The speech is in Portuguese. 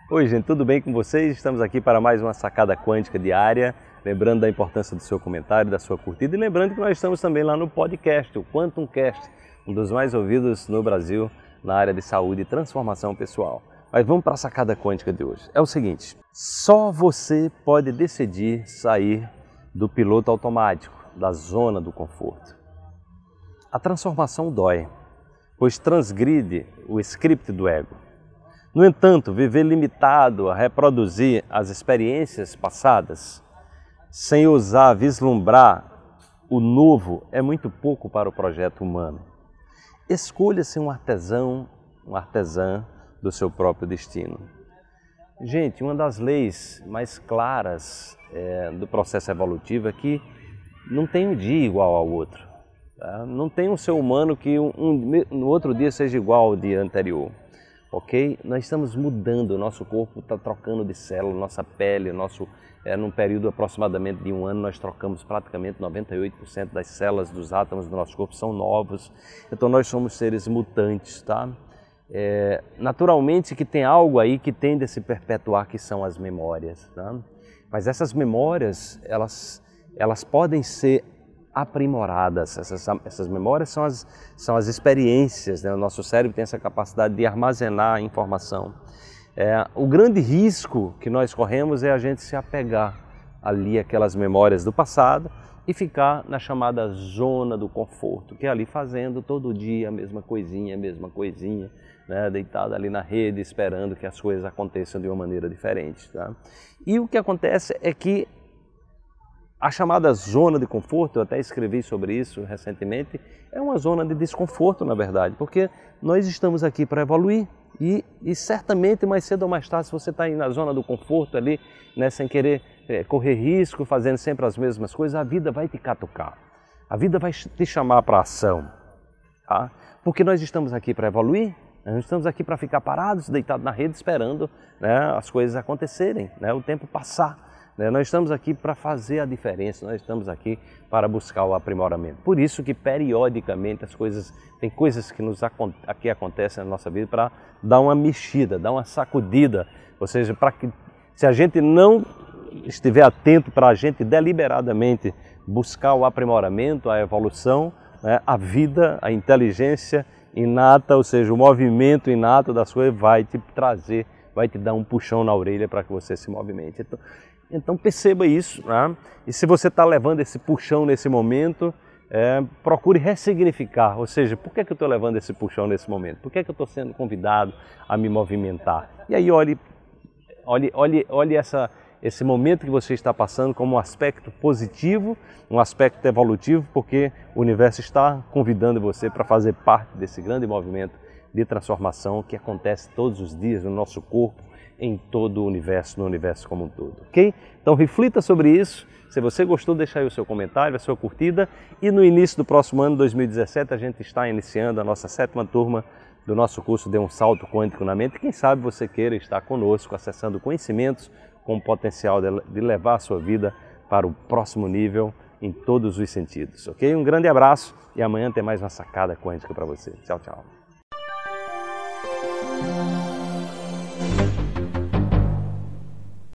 Oi gente, tudo bem com vocês? Estamos aqui para mais uma sacada quântica diária, lembrando da importância do seu comentário, da sua curtida e lembrando que nós estamos também lá no podcast, o QuantumCast, um dos mais ouvidos no Brasil na área de saúde e transformação pessoal. Mas vamos para a sacada quântica de hoje. É o seguinte, só você pode decidir sair do piloto automático, da zona do conforto. A transformação dói, pois transgride o script do ego. No entanto, viver limitado a reproduzir as experiências passadas, sem ousar vislumbrar o novo, é muito pouco para o projeto humano. Escolha-se um artesão, uma artesã do seu próprio destino. Gente, uma das leis mais claras do processo evolutivo é que não tem um dia igual ao outro. Tá? Não tem um ser humano que no outro dia seja igual ao dia anterior. Ok? Nós estamos mudando, o nosso corpo está trocando de célula, nossa pele, num período aproximadamente de um ano, nós trocamos praticamente 98% das células dos átomos do nosso corpo são novos. Então nós somos seres mutantes, tá? Naturalmente que tem algo aí que tende a se perpetuar, que são as memórias, tá? Mas essas memórias, elas podem ser aprimoradas. Essas memórias são as experiências, né? O nosso cérebro tem essa capacidade de armazenar informação. O grande risco que nós corremos é a gente se apegar ali àquelas memórias do passado e ficar na chamada zona do conforto, que é ali fazendo todo dia a mesma coisinha, né? Deitado ali na rede, esperando que as coisas aconteçam de uma maneira diferente. Tá? E o que acontece é que a chamada zona de conforto, eu até escrevi sobre isso recentemente, é uma zona de desconforto, na verdade, porque nós estamos aqui para evoluir e certamente mais cedo ou mais tarde, se você está aí na zona do conforto ali, né, sem querer correr risco, fazendo sempre as mesmas coisas, a vida vai te catucar, a vida vai te chamar para ação, tá? Porque nós estamos aqui para evoluir, nós estamos aqui para ficar parados, deitados na rede, esperando, né, as coisas acontecerem, né, o tempo passar. Nós estamos aqui para fazer a diferença, nós estamos aqui para buscar o aprimoramento. Por isso que periodicamente tem coisas que acontecem na nossa vida para dar uma mexida, dar uma sacudida, ou seja, para que se a gente não estiver atento para a gente deliberadamente buscar o aprimoramento, a evolução, né, a vida, a inteligência inata, ou seja, o movimento inato da sua vai te trazer, vai te dar um puxão na orelha para que você se movimente. Então perceba isso, né? E se você está levando esse puxão nesse momento, procure ressignificar, ou seja, por que eu estou levando esse puxão nesse momento? Por que eu estou sendo convidado a me movimentar? E aí olhe esse momento que você está passando como um aspecto positivo, um aspecto evolutivo, porque o universo está convidando você para fazer parte desse grande movimento de transformação que acontece todos os dias no nosso corpo, em todo o universo, no universo como um todo, ok? Então reflita sobre isso, se você gostou, deixa aí o seu comentário, a sua curtida e no início do próximo ano, 2017, a gente está iniciando a nossa 7ª turma do nosso curso Dê um Salto Quântico na Mente. Quem sabe você queira estar conosco, acessando conhecimentos com o potencial de levar a sua vida para o próximo nível em todos os sentidos, ok? Um grande abraço e amanhã tem mais uma sacada quântica para você. Tchau, tchau.